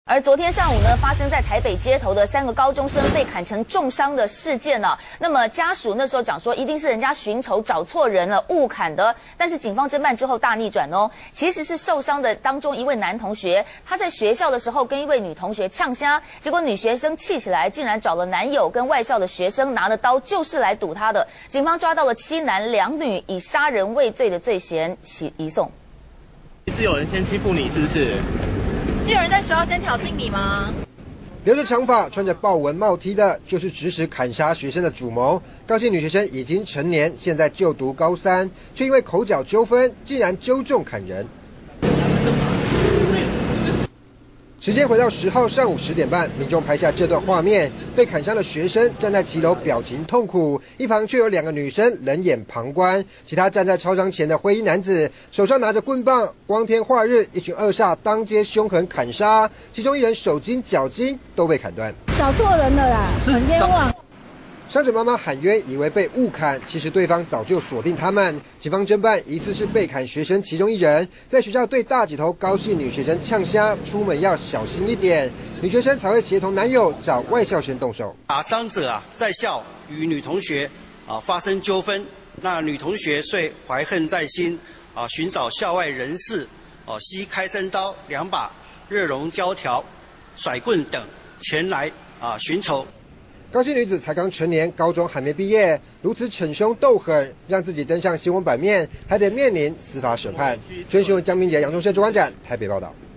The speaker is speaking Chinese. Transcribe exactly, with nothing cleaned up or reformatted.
而昨天上午呢，发生在台北街头的三个高中生被砍成重伤的事件呢、啊，那么家属那时候讲说，一定是人家寻仇找错人了，误砍的。但是警方侦办之后大逆转哦，其实是受伤的当中一位男同学，他在学校的时候跟一位女同学呛虾，结果女学生气起来，竟然找了男友跟外校的学生拿了刀就是来堵他的。警方抓到了七男两女，以杀人未遂的罪嫌起移送。 是有人先欺负你，是不是？ 是有人在学校先挑衅你吗？ 留着长发、穿着豹纹帽 T 的，就是指使砍杀学生的主谋。高姓女学生已经成年，现在就读高三，却因为口角纠纷，竟然揪中砍人。时间回到十号上午十点半，民众拍下这段画面，被砍伤的学生站在骑楼，表情痛苦，一旁却有两个女生冷眼旁观。其他站在操场前的灰衣男子手上拿着棍棒，光天化日，一群恶煞当街凶狠砍杀，其中一人手筋脚筋都被砍断。 找错人了啦，很冤枉。 伤者妈妈喊冤，以为被误砍，其实对方早就锁定他们。警方侦办，疑似是被砍学生其中一人，在学校对大姐头高姓女学生呛虾，出门要小心一点，女学生才会协同男友找外校生动手。 啊，伤者啊在校与女同学啊发生纠纷，那女同学遂怀恨在心，啊寻找校外人士，哦、啊、携开山刀两把、热熔胶条、甩棍等前来啊寻仇。 高姓女子才刚成年，高中还没毕业，如此逞凶斗狠，让自己登上新闻版面，还得面临司法审判。真新闻江明杰、杨忠胜、周观展台北报道。